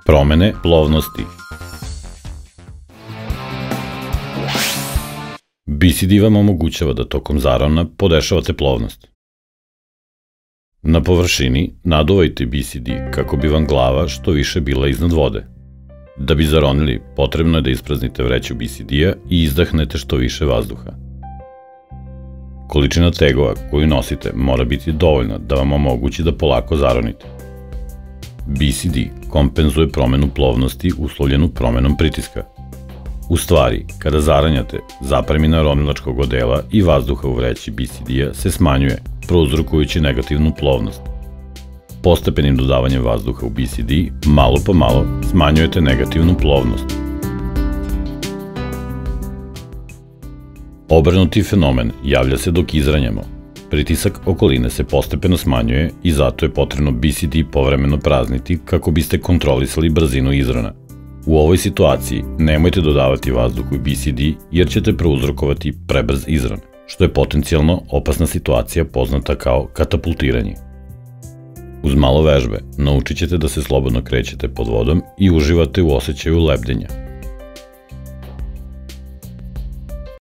Promene plovnosti. BCD vam omogućava da tokom zarona podešavate plovnost. Na površini naduvajte BCD kako bi vam glava što više bila iznad vode. Da bi zaronili, potrebno je da ispraznite vreću BCD-a i izdahnete što više vazduha. Količina tegova koju nosite mora biti dovoljna da vam omogući da polako zaronite. BCD kompenzuje promenu plovnosti uslovljenu promenom pritiska. U stvari, kada zaranjate, zapremina ronilačkog odela i vazduha u vreći BCD-a se smanjuje, prouzrokujući negativnu plovnost. Postepenim dodavanjem vazduha u BCD, malo po malo smanjujete negativnu plovnost. Obrnuti fenomen javlja se dok izranjamo. Pritisak okoline se postepeno smanjuje i zato je potrebno BCD povremeno prazniti kako biste kontrolisali brzinu izrona. U ovoj situaciji nemojte dodavati vazduh u BCD jer ćete prouzrokovati prebrz izron, što je potencijalno opasna situacija poznata kao katapultiranje. Uz malo vežbe naučit ćete da se slobodno krećete pod vodom i uživate u osjećaju lebdenja.